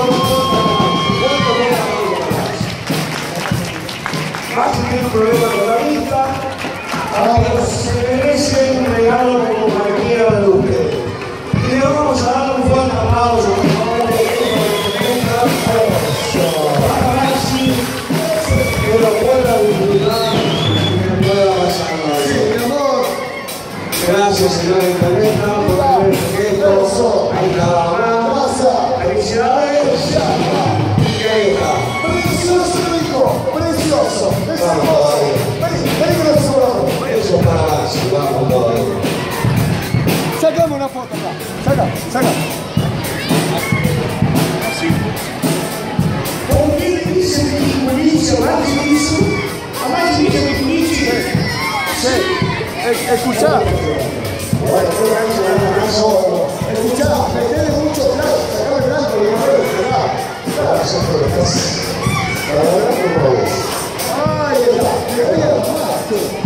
Maxi tiene un problema con la vista, se merece un regalo como cualquiera de ustedes. Y le vamos a dar un fuerte aplauso, por favor, para Maxi, que lo pueda disfrutar y que pueda pasar mal. Gracias, señora Intendenta, por tener este gesto. Ahí está. Felicidades. Y ahí está. Precioso, hijo, precioso. Vení con el sobrador. Eso es para Maxi, vamos todavía. Sacame una foto acá. Saca. ¿Por qué le dicen que inicio? ¿Maxi hizo? ¿A Maxi dice que inicio? Sí, escuchá. Bueno, escuchá, metele mucho blanco, sacame el blanco, lo que no lo esperaba. Ahí está,